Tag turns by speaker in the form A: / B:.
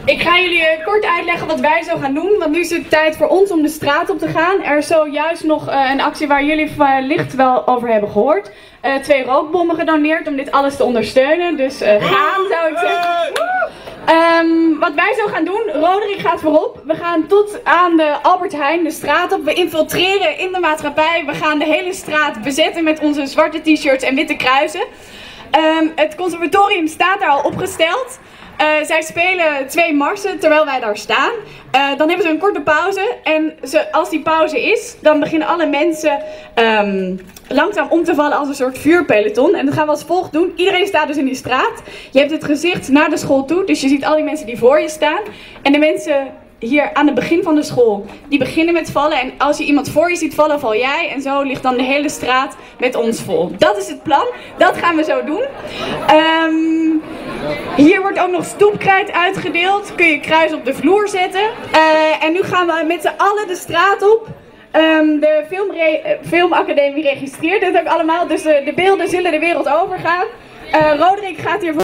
A: Ik ga jullie kort uitleggen wat wij zo gaan doen, want nu is het tijd voor ons om de straat op te gaan. Er is zojuist nog een actie waar jullie wellicht wel over hebben gehoord. 2 rookbommen gedoneerd om dit alles te ondersteunen, dus gaan zou ik zeggen. Wat wij zo gaan doen, Roderick gaat voorop. We gaan tot aan de Albert Heijn de straat op. We infiltreren in de maatschappij. We gaan de hele straat bezetten met onze zwarte t-shirts en witte kruisen. Het conservatorium staat daar al opgesteld. Zij spelen 2 marsen terwijl wij daar staan. Dan hebben ze een korte pauze. En als die pauze is, dan beginnen alle mensen langzaam om te vallen als een soort vuurpeloton. En dat gaan we als volgt doen. Iedereen staat dus in die straat. Je hebt het gezicht naar de school toe. Dus je ziet al die mensen die voor je staan. En de mensen hier aan het begin van de school, die beginnen met vallen. En als je iemand voor je ziet vallen, val jij. En zo ligt dan de hele straat met ons vol. Dat is het plan. Dat gaan we zo doen. Hier wordt ook nog stoepkrijt uitgedeeld. Kun je kruis op de vloer zetten. En nu gaan we met z'n allen de straat op. De filmacademie registreert dit ook allemaal. Dus de beelden zullen de wereld overgaan. Roderick gaat hier